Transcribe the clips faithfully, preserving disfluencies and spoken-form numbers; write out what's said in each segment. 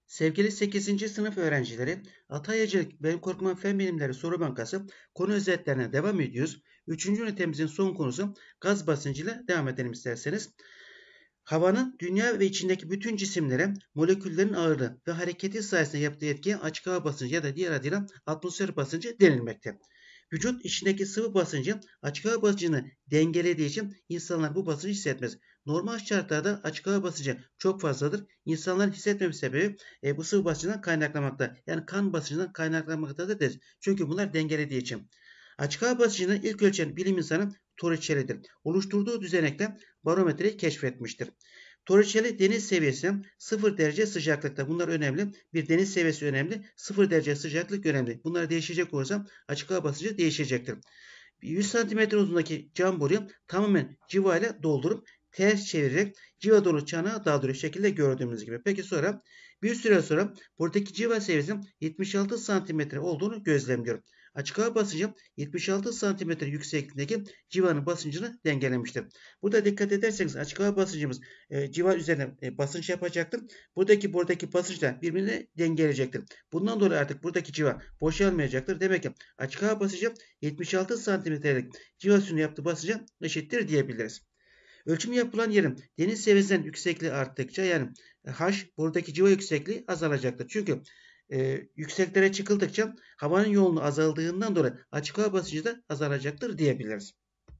Sevgili sekizinci sınıf öğrencileri, Atayacılık Benim Korkmam Fen Bilimleri Soru Bankası konu özetlerine devam ediyoruz. Üçüncü ünitemizin son konusu gaz basıncıyla devam edelim isterseniz. Havanın dünya ve içindeki bütün cisimlere moleküllerin ağırlığı ve hareketi sayesinde yaptığı etkiye açık hava basıncı ya da diğer adıyla atmosfer basıncı denilmekte. Vücut içindeki sıvı basıncı açık hava basıncını dengelediği için insanlar bu basıncı hissetmez. Normal şartlarda açık hava basıncı çok fazladır. İnsanların hissetmeme sebebi e, bu sıvı basıncından kaynaklanmakta. Yani kan basıncından kaynaklanmaktadır deriz. Çünkü bunlar dengelediği için. Açık hava basıncını ilk ölçen bilim insanı Torricelli'dir. Oluşturduğu düzenekle barometreyi keşfetmiştir. Torricelli deniz seviyesi sıfır derece sıcaklıkta. Bunlar önemli. Bir deniz seviyesi önemli. sıfır derece sıcaklık önemli. Bunlar değişecek olursa açık hava basıncı değişecektir. yüz santimetre uzunluğundaki cam boruyu tamamen civa ile doldurup ters çevirerek civa dolu çanağa daldırıyor şekilde gördüğümüz gibi. Peki sonra bir süre sonra buradaki civa seviyesinin yetmiş altı santimetre olduğunu gözlemliyorum. Açık hava basıncı yetmiş altı santimetre yüksekliğindeki civanın basıncını dengelemiştir. Burada dikkat ederseniz açık hava basıncımız e, civa üzerine e, basınç yapacaktır. Buradaki buradaki basınçlar birbirine dengeleyecektir. Bundan dolayı artık buradaki civa boşalmayacaktır. Demek ki açık hava basıncı yetmiş altı santimetrelik civa suyunun yaptığı basınca eşittir diyebiliriz. Ölçüm yapılan yerin deniz seviyesinden yüksekliği arttıkça yani H buradaki civa yüksekliği azalacaktır. Çünkü e, yükseklere çıkıldıkça havanın yoğunluğu azaldığından dolayı açık hava basıncı da azalacaktır diyebiliriz.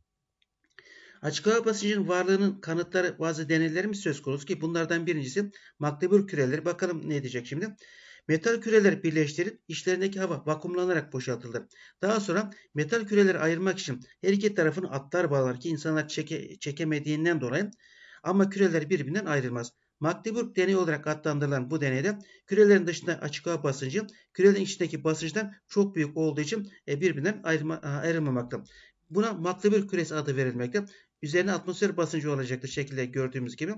Açık hava basıncının varlığının kanıtları bazı deneylerimiz söz konusu ki bunlardan birincisi Magdeburg küreleri. Bakalım ne diyecek şimdi. Metal küreler birleştirilip içlerindeki hava vakumlanarak boşaltılır. Daha sonra metal küreleri ayırmak için her iki tarafını atlar bağlar ki insanlar çeke, çekemediğinden dolayı ama küreler birbirinden ayrılmaz. Magdeburg deneyi olarak adlandırılan bu deneyde kürelerin dışında açık hava basıncı kürelerin içindeki basınçtan çok büyük olduğu için birbirinden ayrılma, ayrılmamakta. Buna Magdeburg küresi adı verilmekte. Üzerine atmosfer basıncı olacaktır şekilde gördüğümüz gibi.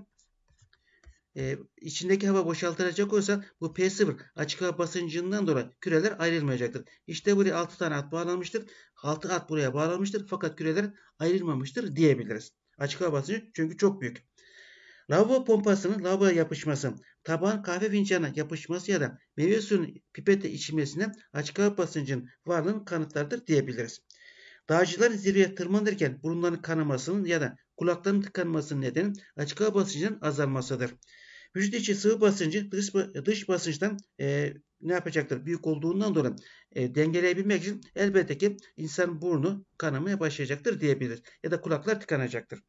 Ee, içindeki hava boşaltılacak olsa bu P sıfır açık hava basıncından dolayı küreler ayrılmayacaktır. İşte buraya altı tane at bağlanmıştır. altı at buraya bağlanmıştır fakat küreler ayrılmamıştır diyebiliriz. Açık hava basıncı çünkü çok büyük. Lavabo pompasının lavaboya yapışması, tabağın kahve fincanına yapışması ya da meyve suyunun pipete içilmesine açık hava basıncının varlığının kanıtlardır diyebiliriz. Dağcılar zirveye tırmanırken burunlarının kanamasının ya da kulaklarının tıkanmasının nedeni açık hava basıncının azalmasıdır. Vücut içi sıvı basıncı dış, dış basınçtan e, ne yapacaktır? Büyük olduğundan dolayı e, dengeleyebilmek için elbette ki insan burnu kanamaya başlayacaktır diyebiliriz. Ya da kulaklar tıkanacaktır.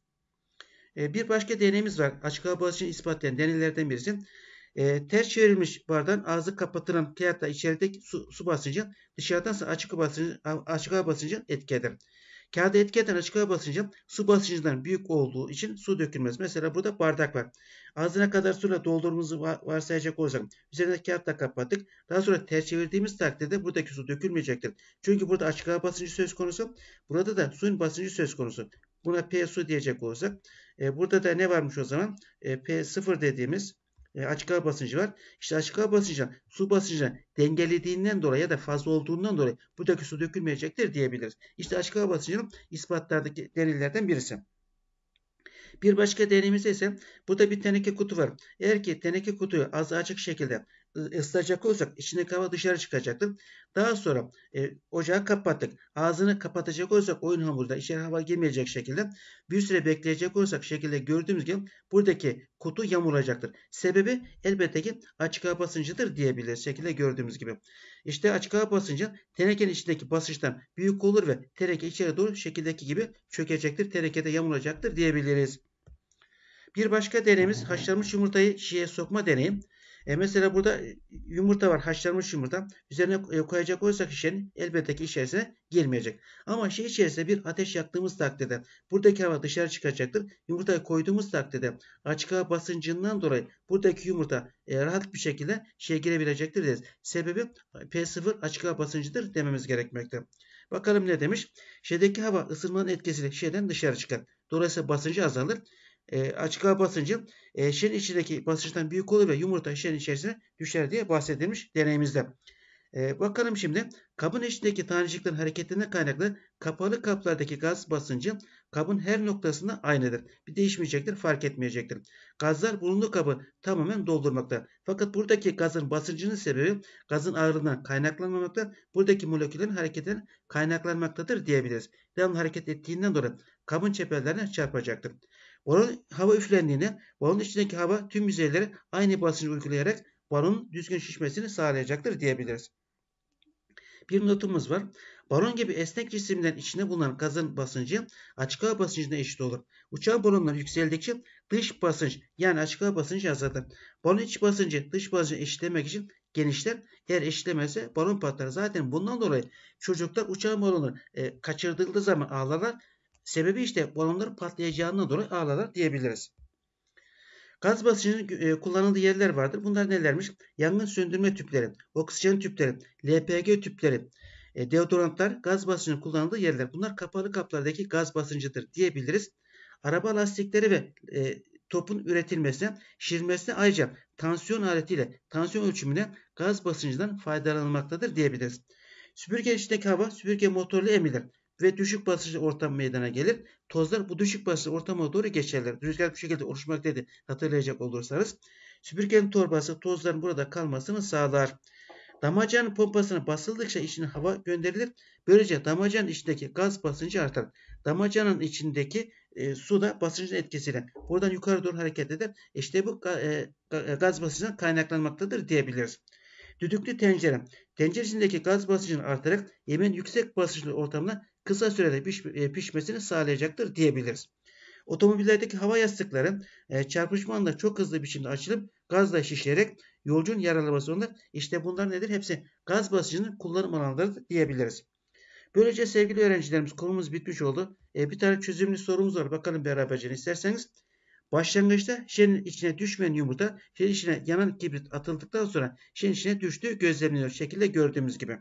E, bir başka deneyimiz var. Açık hava basıncını ispatlayan deneylerden birisi. E, ters çevrilmiş bardağın ağzı kapatılan kağıtla içerideki su, su basıncı dışarıdansa açık hava basıncı, açık hava basıncı etki eder. Kağıda etki eden açık hava basıncı su basıncından büyük olduğu için su dökülmez. Mesela burada bardak var. Ağzına kadar suyla doldurduğumuzu varsayacak olursak üzerine kağıtla kapattık. Daha sonra ters çevirdiğimiz takdirde buradaki su dökülmeyecektir. Çünkü burada açık hava basıncı söz konusu. Burada da suyun basıncı söz konusu. Buna P su diyecek olursak. E, burada da ne varmış o zaman? E, P sıfır dediğimiz e, açık hava basıncı var. İşte açık hava basıncı su basıncını dengelediğinden dolayı ya da fazla olduğundan dolayı buradaki su dökülmeyecektir diyebiliriz. İşte açık hava basıncının ispatlardaki delillerden birisi. Bir başka deneyimizde ise burada bir teneke kutu var. Eğer ki teneke kutuyu az açık şekilde ısıtacak olursak içindeki hava dışarı çıkacaktır. Daha sonra e, ocağı kapattık. Ağzını kapatacak olursak oyun hamurunda içeri hava girmeyecek şekilde bir süre bekleyecek olursak şekilde gördüğümüz gibi buradaki kutu yamulacaktır. Sebebi elbette ki açık hava basıncıdır diyebiliriz şekilde gördüğümüz gibi. İşte açık hava basıncı tenekenin içindeki basınçtan büyük olur ve teneke içeri doğru şekildeki gibi çökecektir. Tenekede yamulacaktır diyebiliriz. Bir başka deneyimiz haşlanmış yumurtayı şişeye sokma deneyi. E mesela burada yumurta var, haşlanmış yumurta. Üzerine koyacak olursak şişenin elbette ki içerisine girmeyecek. Ama şişe içerisinde bir ateş yaktığımız takdirde buradaki hava dışarı çıkacaktır. Yumurtayı koyduğumuz takdirde açık hava basıncından dolayı buradaki yumurta e, rahat bir şekilde şişeye girebilecektir deriz. Sebebi P sıfır açık hava basıncıdır dememiz gerekmekte. Bakalım ne demiş? Şişedeki hava ısınmanın etkisiyle şişeden dışarı çıkar. Dolayısıyla basıncı azalır. E, açık hava basıncı e, şişenin içindeki basınçtan büyük olur ve yumurta şişenin içerisine düşer diye bahsedilmiş deneyimizde. E, bakalım şimdi kabın içindeki taneciklerin hareketinden kaynaklı kapalı kaplardaki gaz basıncı kabın her noktasında aynıdır. Bir değişmeyecektir, fark etmeyecektir. Gazlar bulunduğu kabı tamamen doldurmakta. Fakat buradaki gazın basıncının sebebi gazın ağırlığından kaynaklanmamakta, buradaki moleküllerin hareketinden kaynaklanmaktadır diyebiliriz. Devamlı hareket ettiğinden dolayı kabın çeperlerine çarpacaktır. Balon hava üflendiğinde balonun içindeki hava tüm yüzeylere aynı basıncı uygulayarak balonun düzgün şişmesini sağlayacaktır diyebiliriz. Bir notumuz var. Balon gibi esnek cisimlerin içinde bulunan gazın basıncı açık hava basıncına eşit olur. Uçan balonlar yükseldikçe dış basınç yani açık hava basıncı azalır. Balon iç basıncı dış basıncı eşitlemek için genişler. Eğer eşitlemezse balon patlar. Zaten bundan dolayı çocuklar uçan balonu e, kaçırdıkları zaman ağlarlar. Sebebi işte balonların patlayacağından dolayı ağlarlar diyebiliriz. Gaz basıncının e, kullanıldığı yerler vardır. Bunlar nelermiş? Yangın söndürme tüpleri, oksijen tüpleri, L P G tüpleri, e, deodorantlar gaz basıncının kullanıldığı yerler. Bunlar kapalı kaplardaki gaz basıncıdır diyebiliriz. Araba lastikleri ve e, topun üretilmesine, şişirilmesine ayrıca tansiyon aletiyle tansiyon ölçümüne gaz basıncından faydalanılmaktadır diyebiliriz. Süpürge içindeki hava süpürge motorlu emilir ve düşük basınçlı ortam meydana gelir. Tozlar bu düşük basınçlı ortama doğru geçerler. Rüzgar bu şekilde oluşmaktaydı hatırlayacak olursanız. Süpürgenin torbası tozların burada kalmasını sağlar. Damacanın pompasına basıldıkça içine hava gönderilir. Böylece damacanın içindeki gaz basıncı artar. Damacanın içindeki e, su da basıncın etkisiyle buradan yukarı doğru hareket eder. İşte bu e, gaz basıncından kaynaklanmaktadır diyebiliriz. Düdüklü tencere. Tenceresindeki gaz basıncını artarak yemeğin yüksek basınçlı ortamda kısa sürede piş, e, pişmesini sağlayacaktır diyebiliriz. Otomobillerdeki hava yastıkları e, çarpışma anında çok hızlı biçimde açılıp gazla şişerek yolcunun yaralaması zorunda. İşte bunlar nedir? Hepsi gaz basıncının kullanım alanları diyebiliriz. Böylece sevgili öğrencilerimiz konumuz bitmiş oldu. E, bir tane çözümlü sorumuz var. Bakalım beraberce isterseniz. Başlangıçta şişenin içine düşmeyen yumurta şişenin içine yanan kibrit atıldıktan sonra şişenin içine düştüğü gözlemleniyor. Şekilde gördüğümüz gibi.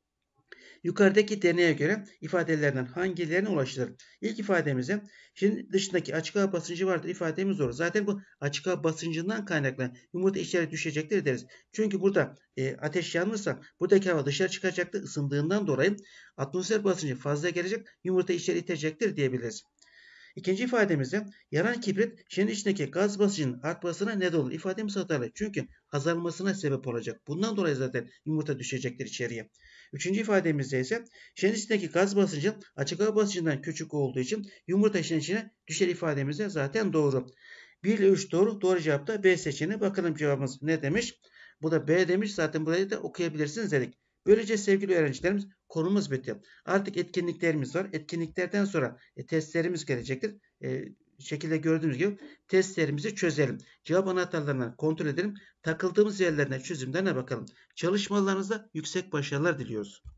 Yukarıdaki deneye göre ifadelerden hangilerine ulaşılır? İlk ifademize şişenin dışındaki açık hava basıncı vardır ifademiz doğru. Zaten bu açık hava basıncından kaynaklanan yumurta içeri düşecektir deriz. Çünkü burada e, ateş yanmışsa buradaki hava dışarı çıkacaktır. Isındığından dolayı atmosfer basıncı fazla gelecek, yumurta içeri itecektir diyebiliriz. İkinci ifademizde yanan kibrit şişenin içindeki gaz basıncının artmasına neden olur. İfademiz hatalı. Çünkü azalmasına sebep olacak. Bundan dolayı zaten yumurta düşecektir içeriye. Üçüncü ifademizde ise şişenin içindeki gaz basıncı açık hava basıncından küçük olduğu için yumurta şişenin içine düşer ifademizde zaten doğru. bir ile üç doğru. Doğru cevap da B seçeneği. Bakalım cevabımız ne demiş? Bu da B demiş. Zaten burayı da okuyabilirsiniz dedik. Böylece sevgili öğrencilerimiz konumuz bitti. Artık etkinliklerimiz var. Etkinliklerden sonra e, testlerimiz gelecektir. E, şekilde gördüğünüz gibi testlerimizi çözelim. Cevap anahtarlarını kontrol edelim. Takıldığımız yerlerine çözümlerine bakalım. Çalışmalarınızda yüksek başarılar diliyoruz.